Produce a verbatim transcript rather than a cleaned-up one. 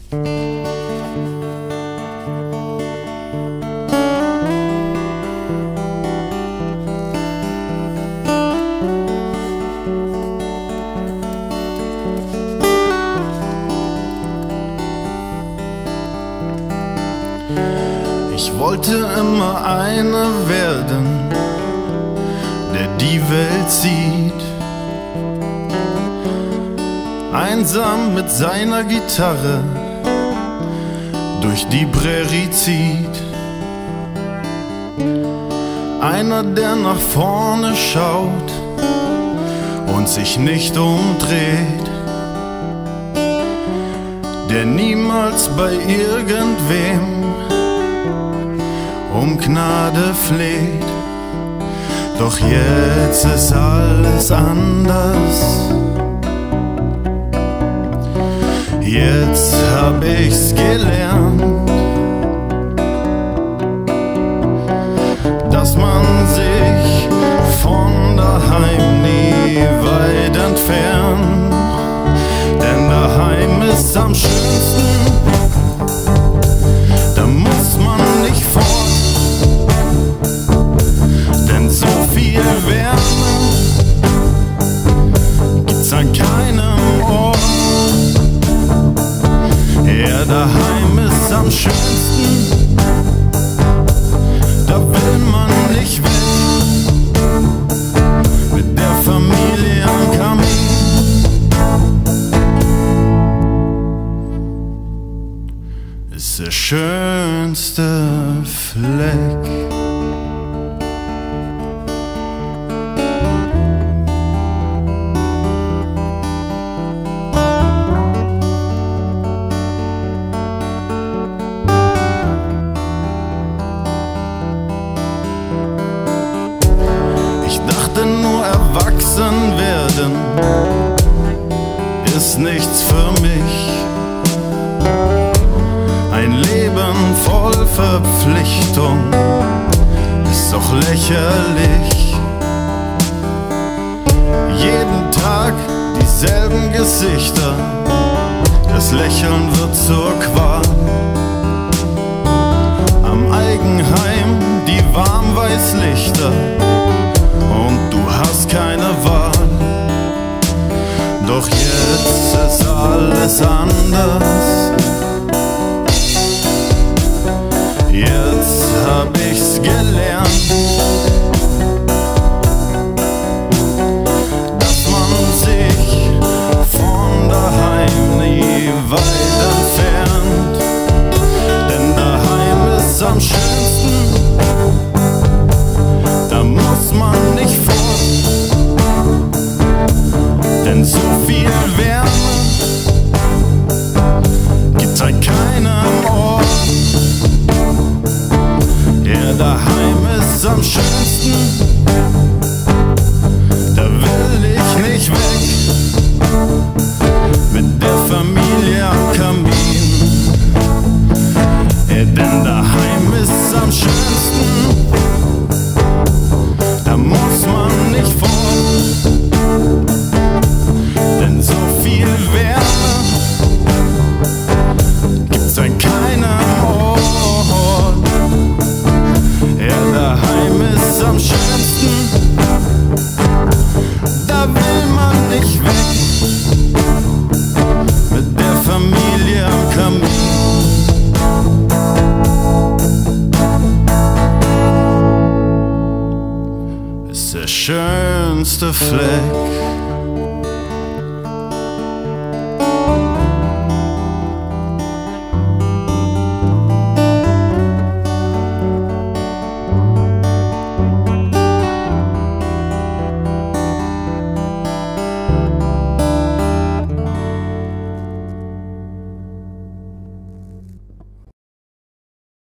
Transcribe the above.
Ich wollte immer einer werden, der die Welt sieht, einsam mit seiner Gitarre durch die Prärie zieht. Einer, der nach vorne schaut und sich nicht umdreht, der niemals bei irgendwem um Gnade fleht. Doch jetzt ist alles anders. Jetzt hab ich's gelernt, dass man sich von daheim nie weit entfernt. Denn daheim ist am schönsten, da muss man nicht fort. Denn so viel Wärme gibt's an keinem Ort. Ja, daheim ist am schönsten, da will man nicht weg. Mit der Familie am Kamin ist der schönste Fleck. Nur erwachsen werden ist nichts für mich. Ein Leben voll Verpflichtung ist doch lächerlich. Jeden Tag dieselben Gesichter, das Lächeln wird zur Qual. Am Eigenheim die Warmweißlichter und du hast keine Wahl. Doch jetzt ist alles anders. Jetzt hab ich's gelernt, dass man sich von daheim nie weit entfernt. Denn daheim ist am schönsten, da muss man nicht fort. Denn so viel Wärme gibt's an keinem Ort. Ja, daheim ist am schönsten, da will ich nicht weg. Mit der Familie am Kamin. Ja, denn daheim ist am schönsten, da muss man nicht fort. Denn so viel Wärme gibt's an keinem Ort. Ja, daheim ist am schönsten, da will man nicht weg. Mit der Familie am Kamin. Ist der schönste Fleck.